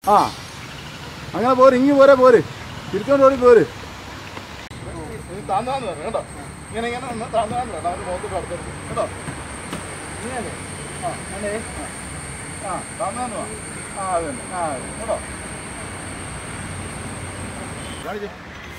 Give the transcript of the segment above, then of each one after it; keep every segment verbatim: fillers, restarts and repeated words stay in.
ആ അങ്ങനെ പോര്, ഇങ്ങ് പോരെ പോര്, തിരിച്ചോണ്ട് ഓടി പോര്. താന്നാന്ന് പറഞ്ഞു കേട്ടോ, ഇങ്ങനെ ഇങ്ങനെ ഒന്ന് താന്നാന്ന് പറഞ്ഞു അവര് മുഖത്ത് അടുത്തെടുത്ത് കേട്ടോ. ഇങ്ങനെ ആ അല്ലേ ആ താന്നാന്ന് വാ. ആ അത് തന്നെ ആ കേട്ടോ കാണിച്ചേ.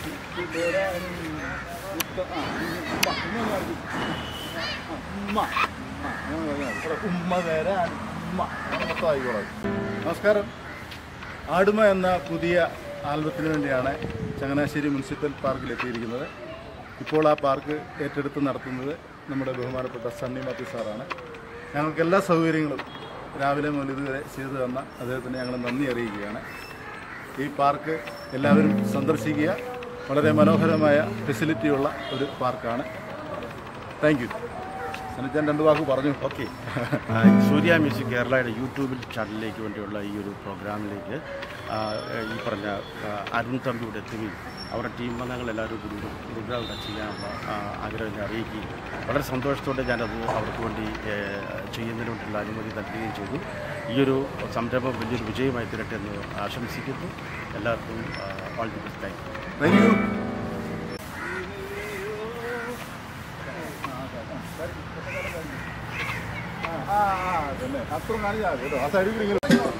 ഉമ്മ തരാൻ ഉമ്മ മൊത്തമായിക്കോളാം. നമസ്കാരം. ആടുമ എന്ന പുതിയ ആൽബത്തിന് വേണ്ടിയാണ് ചങ്ങനാശ്ശേരി മുനിസിപ്പൽ പാർക്കിൽ എത്തിയിരിക്കുന്നത്. ഇപ്പോൾ ആ പാർക്ക് ഏറ്റെടുത്ത് നടത്തുന്നത് നമ്മുടെ ബഹുമാനപ്പെട്ട സണ്ണി മാത്യു സാറാണ്. ഞങ്ങൾക്ക് എല്ലാ സൗകര്യങ്ങളും രാവിലെ മുതൽ ഇതുവരെ ചെയ്തു തന്ന അദ്ദേഹത്തിന് ഞങ്ങൾ നന്ദി അറിയിക്കുകയാണ്. ഈ പാർക്ക് എല്ലാവരും സന്ദർശിക്കുക. വളരെ മനോഹരമായ ഫെസിലിറ്റിയുള്ള ഒരു പാർക്കാണ്. Thank you. സനിച്ചാൻ രണ്ട് വാക്ക് പറഞ്ഞു. ഓക്കെ. സൂര്യ മ്യൂസിക് കേരളയുടെ യൂട്യൂബിൽ ചാനലിലേക്ക് വേണ്ടിയുള്ള ഈ ഒരു പ്രോഗ്രാമിലേക്ക് ഈ പറഞ്ഞ അരുൺ തമ്പിയുടെ എത്തുകയും അവരുടെ ടീം അംഗങ്ങളെല്ലാവരും കൂടി ഒരു പ്രോഗ്രാം ചെയ്യാനുള്ള ആഗ്രഹം ഞാൻ അറിയിക്കുകയും വളരെ സന്തോഷത്തോടെ ഞാനത് അവർക്ക് വേണ്ടി ചെയ്യുന്നതിന് വേണ്ടിയുള്ള അനുമതി നൽകുകയും ചെയ്തു. ഈയൊരു സംരംഭം വലിയൊരു വിജയമായി തീരട്ടെ എന്ന് ആശംസിക്കുന്നു. എല്ലാവർക്കും all the best. Thank you. Thank you. അത്ര കാണിച്ചാൽ കേട്ടോ, ആ സൈഡിൽ കൂടി ഇങ്ങനെ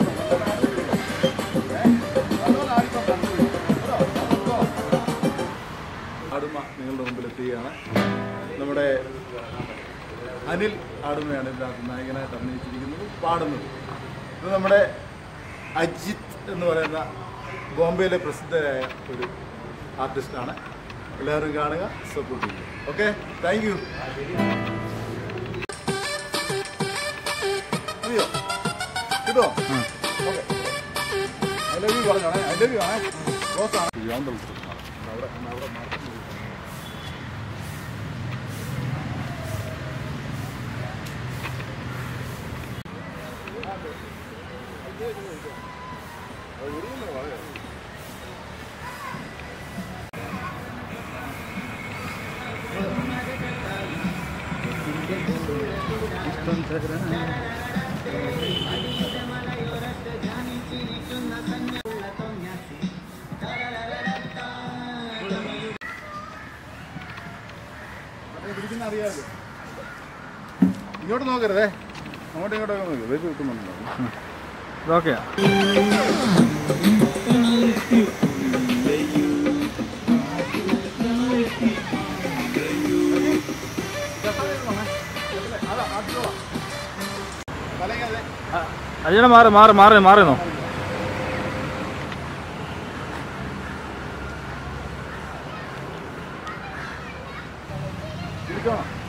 ആടുമ നിങ്ങളുടെ മുമ്പിൽ എത്തുകയാണ്. നമ്മുടെ അനിൽ ആടുമയാണ് ഇതിനകത്ത് നായകനായിട്ട് അഭിനയിച്ചിരിക്കുന്നത്, പാടുന്നത്. ഇത് നമ്മുടെ അജിത്ത് എന്ന് പറയുന്ന ബോംബെയിലെ പ്രസിദ്ധരായ ഒരു ആർട്ടിസ്റ്റാണ്. എല്ലാവരും കാണുക, സപ്പോർട്ട് ചെയ്യുക. Okay, thank you. അയ്യോ കിട്ടോ? ഓക്കെ, ഐ ലവ് യു പറഞ്ഞോണേ. ഐ ലവ് യു ആണേ. ക്ലോസ് ആണ്. അവിടെ അവിടെ പിടിക്കുന്ന അറിയാമല്ലോ. ഇങ്ങോട്ട് നോക്കരുതേ, അങ്ങോട്ടും ഇങ്ങോട്ടൊക്കെ നോക്കി വെച്ച് കിട്ടുന്നുണ്ടോ? ഓക്കെയാ. അയ്യോ മാറി മാറി മാറി മാറിയെന്നോ? ഇരിക്കണോ?